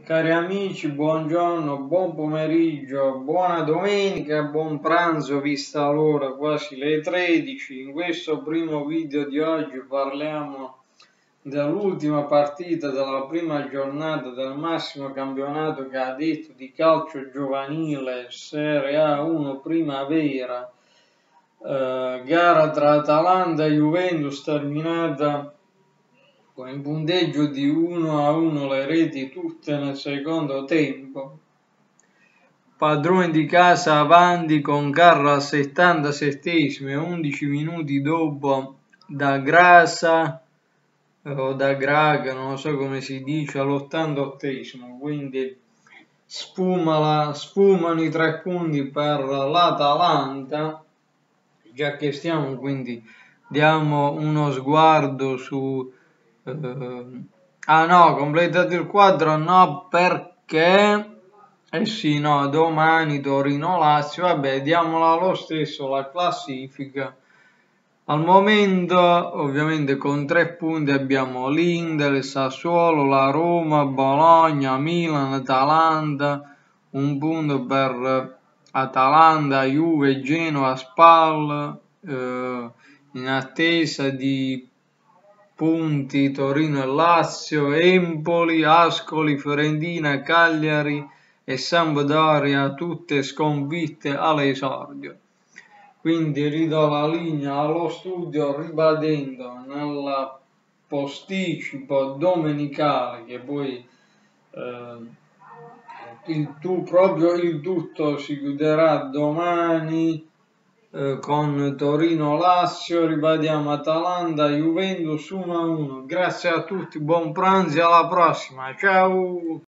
Cari amici, buongiorno, buon pomeriggio, buona domenica, buon pranzo, vista l'ora, quasi le 13. In questo primo video di oggi parliamo dell'ultima partita della prima giornata del massimo campionato cadetto di calcio giovanile Serie A1 Primavera, gara tra Atalanta e Juventus terminata con il punteggio di 1-1, le reti tutte nel secondo tempo. Padroni di casa avanti con Carlo al 77esimo e 11 minuti dopo da Grasa o da Graga, non so come si dice, all'88esimo. Quindi sfumano i 3 punti per l'Atalanta, già che stiamo, quindi diamo uno sguardo su no, completato il quadro no, perché sì, no, domani Torino-Lazio, vabbè, diamola lo stesso la classifica. Al momento ovviamente con 3 punti abbiamo l'Inter, il Sassuolo, la Roma, Bologna, Milan, Atalanta, un punto per Atalanta, Juve, Genoa, Spal, in attesa di punti Torino e Lazio, Empoli, Ascoli, Fiorentina, Cagliari e Sampdoria, tutte sconfitte all'esordio. Quindi ridò la linea allo studio ribadendo nel posticipo domenicale che poi il tutto si chiuderà domani con Torino-Lazio, ribadiamo Atalanta-Juventus 1-1. Grazie a tutti, buon pranzo e alla prossima, ciao!